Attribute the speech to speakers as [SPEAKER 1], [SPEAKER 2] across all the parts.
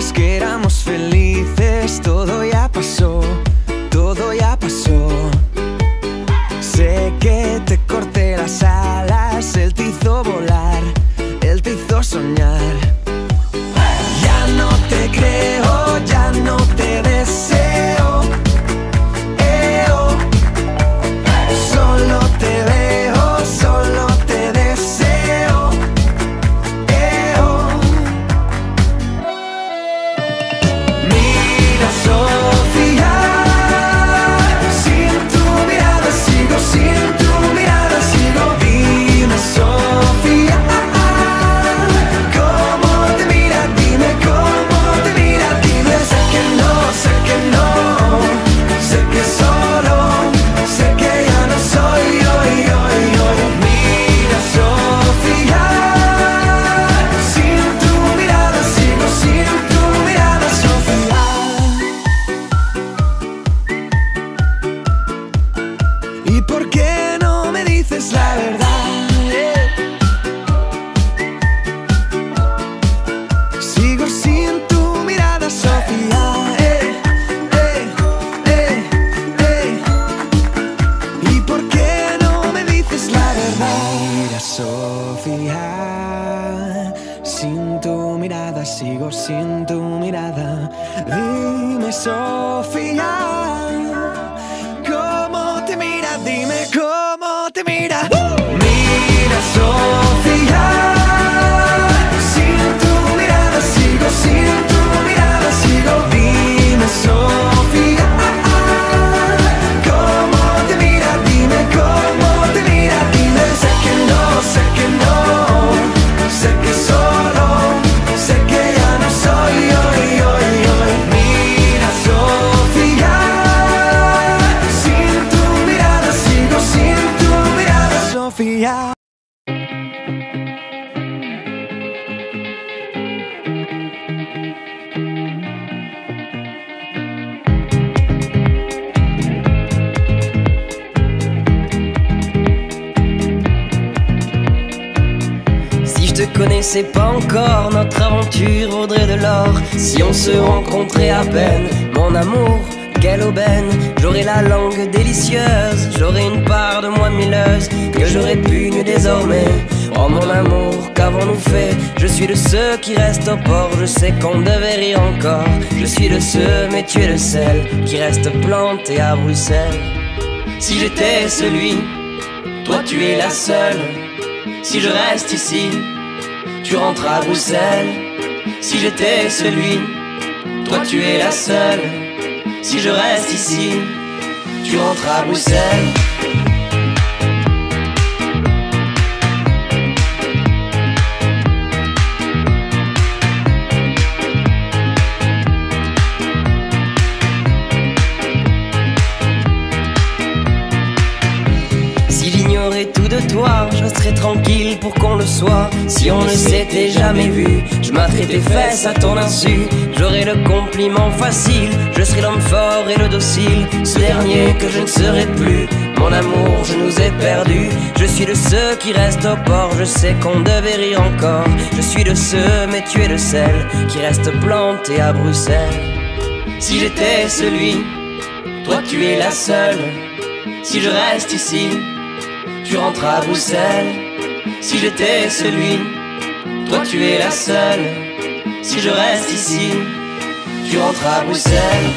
[SPEAKER 1] Dijimos que éramos felices, todo ya pasó, todo ya pasó. Sé que te corté las alas, él te hizo volar, él te hizo soñar. Ya no te creo, ya no te deseo. Solo te veo, solo te deseo. Mira, Sofía, sin tu mirada sigo, sin tu mirada sigo. Dime, Sofía, ¿cómo te mira? Dime cómo te mira. Dime, sé que no, sé que no, sé que solo, sé que ya no soy yo. Mira, Sofía, sin tu mirada sigo, sin tu mirada, Sofía. ¿Y por qué no me dices la verdad? Sigo sin tu mirada, Sofía. ¿Y por qué no me dices la verdad? Mira, Sofía, sin tu mirada sigo, sin tu mirada. Dime, Sofía, ¿cómo te mira? Dime cómo te mira. Mira, Sofía, sin tu mirada sigo, sin tu mirada sigo. Dime, Sofía, ¿cómo te mira? Dime cómo te mira. Dime, sé que no, sé que no, sé que solo, sé que ya no soy yo. Mira, Sofía, sin tu mirada sigo, sin tu mirada, Sofía.
[SPEAKER 2] Si je te connaissais pas encore, notre aventure vaudrait de l'or. Si on se rencontrait à peine, mon amour, quelle aubaine. J'aurais la langue délicieuse, j'aurais une part de moi mielleuse que j'aurais pu désormais. Oh mon amour, qu'avons-nous fait? Je suis de ceux qui restent au port, je sais qu'on devait rire encore. Je suis de ceux, mais tu es le seul qui reste planté à Bruxelles. Si j'étais celui, toi tu es la seule. Si je reste ici, tu rentres à Bruxelles. Si j'étais celui, toi tu es la seule. Si je reste ici, tu rentres à Bruxelles. Si j'ignorais tout de toi, je resterais tranquille pour qu'on le soit. Si on ne s'était jamais vu, je m'atterais tes fesses à ton insu. J'aurais le compliment facile, je serais l'homme fort et le docile. Ce dernier que je ne serai plus, mon amour, je nous ai perdus. Je suis de ceux qui restent au port, je sais qu'on devait rire encore. Je suis de ceux, mais tu es de celle qui reste planté à Bruxelles. Si j'étais celui, toi tu es la seule. Si je reste ici, tu rentres à Bruxelles. Si j'étais celui, toi tu es la seule. Si je reste ici, tu rentres à Bruxelles.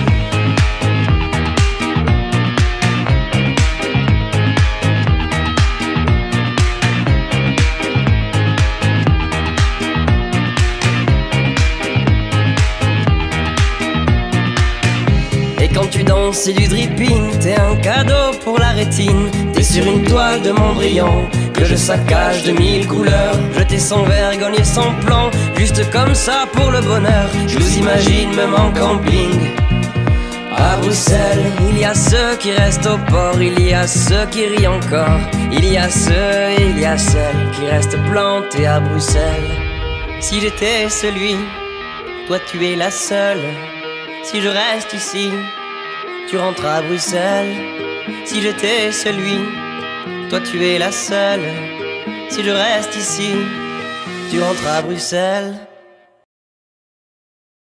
[SPEAKER 2] Et quand tu danses, c'est du dripping, t'es un cadeau pour la rétine. T'es sur une toile de Mondrian que je saccage de 1000 couleurs. Je t'ai sans vergogne et sans plan, juste comme ça pour le bonheur. Je vous imagine même en camping à Bruxelles. Il y a ceux qui restent au port, il y a ceux qui rient encore. Il y a ceux et il y a celles qui restent plantés à Bruxelles. Si j'étais celui, toi tu es la seule. Si je reste ici, tu rentres à Bruxelles. Si j'étais celui, toi tu es la seule. Si je reste ici, tu rentres à Bruxelles.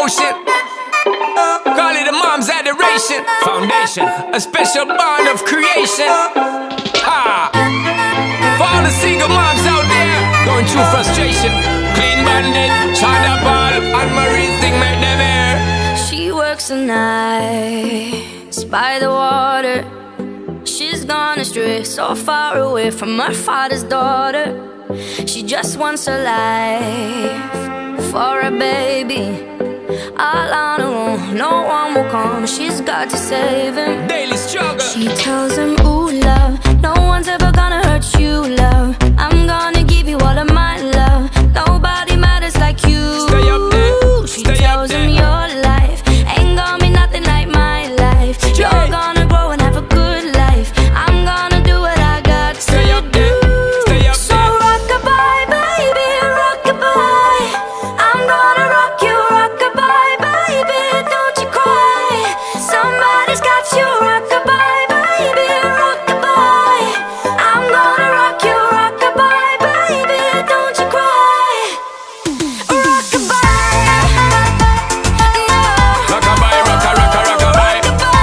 [SPEAKER 3] devotion. Call it a mom's adoration. Foundation, a special bond of creation. Ha! For all the single moms out there going through frustration. Clean Bandit, Chanda Paul, and Marie thing make them air.
[SPEAKER 4] She works the nights by the water. She's gone astray, so far away from her father's daughter. She just wants a life for a baby. All on her own, no one will come. She's got to save him.
[SPEAKER 3] Daily struggle.
[SPEAKER 4] She tells him, ooh, love, no one's ever gonna hurt you, love. I'm gonna give you all of my love. Nobody matters like you.
[SPEAKER 3] Stay up there.
[SPEAKER 4] She
[SPEAKER 3] Stay
[SPEAKER 4] tells
[SPEAKER 3] up there.
[SPEAKER 4] him your life ain't gonna be nothing like my life. You're gonna grow and have a good life. I'm gonna do what I got
[SPEAKER 3] Stay
[SPEAKER 4] to
[SPEAKER 3] up there.
[SPEAKER 4] do.
[SPEAKER 3] Stay up
[SPEAKER 4] So
[SPEAKER 3] there.
[SPEAKER 4] rock-a-bye, baby, rock-a-bye. I'm gonna rock you, rock-a-bye, baby, don't you cry. Somebody's got you, rock-a-bye, baby, rock-a-bye. I'm gonna rock you, rock-a-bye, baby, don't you cry. Rock-a-bye, no.
[SPEAKER 3] Rock-a-bye, rock-a-rock-a-rock-a-bye.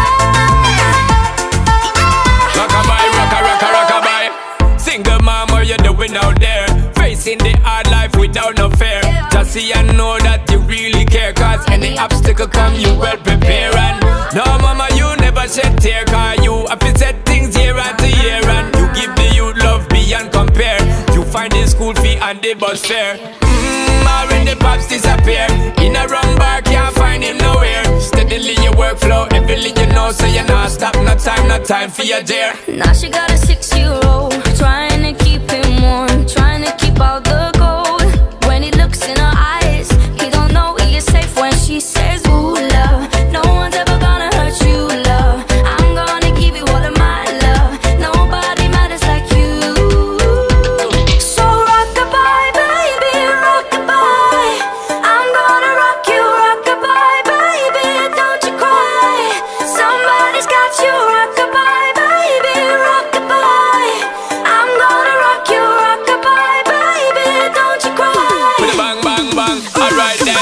[SPEAKER 3] Rock-a-bye, rock-a-rock-a-rock-a-bye. Single mom, what you doing out there? Facing the hard life without no fear. Just see and know that you really care. Cause any obstacle come, you well prepare. And no mama, you never shed tear. Cause you have to set things year after year. And you give the youth love beyond compare. You find the school fee and the bus fare. When the pops disappear, in a wrong bar, can't find him nowhere. Steadily your workflow, everything you know, so you not stop, no time for your dear.
[SPEAKER 4] Now she got a 6-year-old, trying to keep him warm, trying to keep out the cold. When he looks in her eyes, he don't know he is safe when she says, ooh, love, no one's ever gonna hurt you, love. I'm gonna give you all of my love. Nobody matters like you. So rock-a-bye, baby, rock-a-bye. I'm gonna rock you, rock-a-bye, baby, don't you cry. Somebody's got you, rock-a-bye, baby, rock-a-bye. I'm gonna rock you, rock-a-bye, baby, don't you cry.
[SPEAKER 3] With a bang, bang, bang, alright then.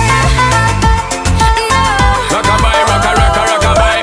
[SPEAKER 4] No.
[SPEAKER 3] Rock-a-bye, rock-a-rock-a-rock-a-bye.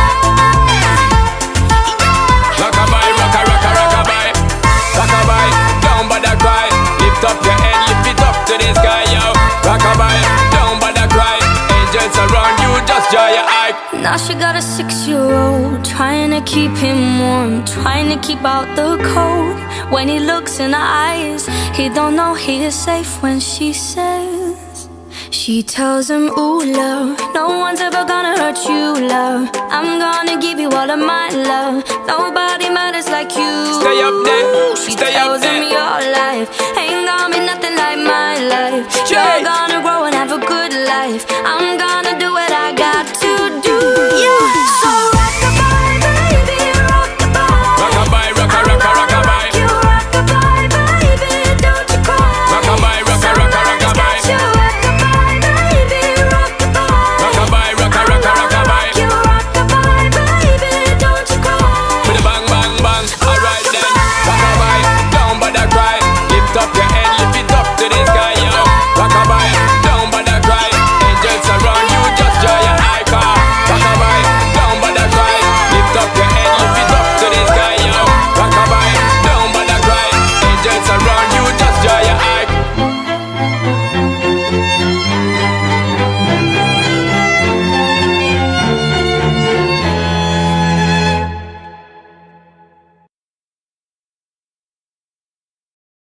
[SPEAKER 3] Rock-a-bye, rock-a-rock-a-rock-a-bye. Rock-a-bye, don't bother cry. Lift up your head, lift it up to the sky, yo. Rock-a-bye, don't bother cry. Angels around you, just draw your eye.
[SPEAKER 4] Now she got a 6-year-old, trying to keep him warm, trying to keep out the cold. When he looks in her eyes, he don't know he is safe when she says. She tells him, ooh, love, no one's ever gonna hurt you, love. I'm gonna give you all of my love. Nobody matters like you.
[SPEAKER 3] Stay up there,
[SPEAKER 4] She
[SPEAKER 3] stay
[SPEAKER 4] tells
[SPEAKER 3] up there.
[SPEAKER 4] him your life ain't gonna be nothing like my life. You're gonna grow and have a good life. I'm gonna do what I got